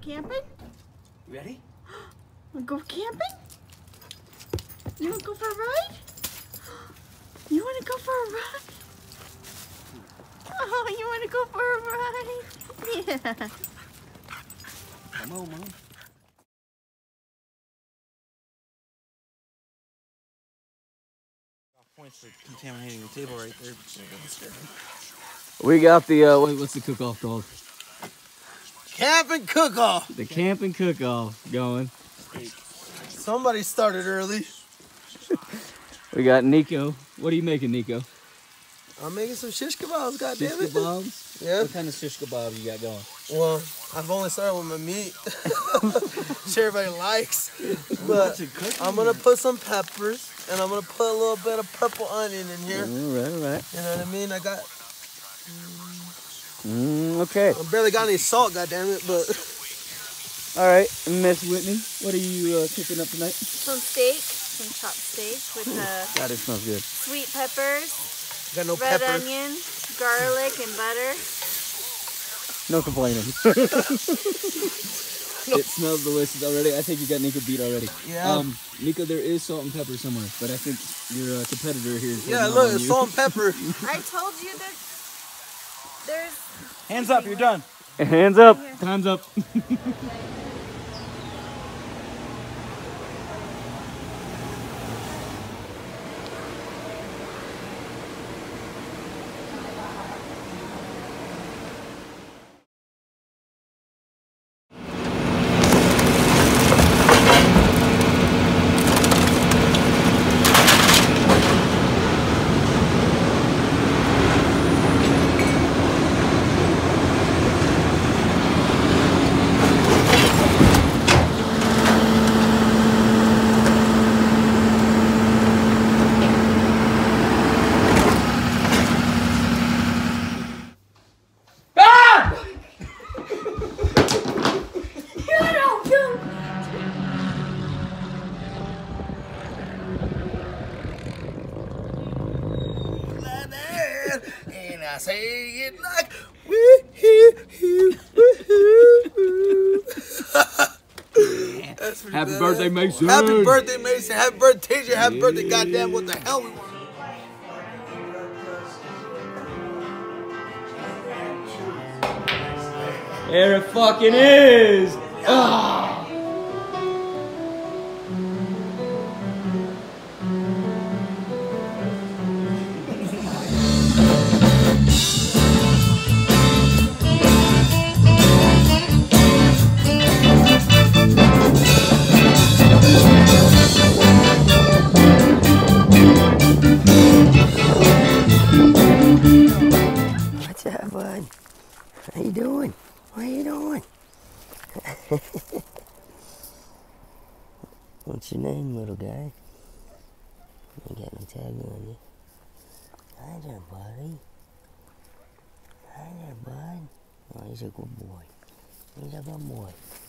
camping? You ready? Wanna go camping? You wanna go for a ride? You wanna go for a ride? Oh, you wanna go for a ride? Yeah. Come on, Mom. Points for contaminating the table right there. We got the, what's the cook-off called? Camping cook-off. The camping cook-off going. Somebody started early. We got Nico. What are you making, Nico? I'm making some shish kebabs, goddammit. Shish kebabs? Yeah. What kind of shish kebab you got going? Well, I've only started with my meat. Sure everybody likes. But I'm going to put some peppers, and I'm going to put a little bit of purple onion in here. All right. You know what I mean? I got... Okay. I barely got any salt, goddammit, but... All right, Miss Whitney, what are you cooking up tonight? Some steak, some chopped steak with God, it smells good. sweet peppers, Got no red pepper. onion, garlic, and butter. No complaining. It smells delicious already. I think you got Nico beat already. Yeah. Nico, there is salt and pepper somewhere, but I think your competitor here is Yeah, look, it's salt and pepper. I told you that there's... Hands up, you're done. Hands up. Time's up. And I say it like woo-hoo-hoo, woo-hoo-hoo. That's pretty Happy bad. birthday, Mason. Happy birthday, Mason. Happy birthday, TJ. Happy birthday, goddamn. What the hell we want? There it fucking is. Ah. What's up, bud? How you doing? What are you doing? What's your name, little guy? You got no tag on you. Hi there, buddy. Hi there, bud. Oh, he's a good boy. He's a good boy.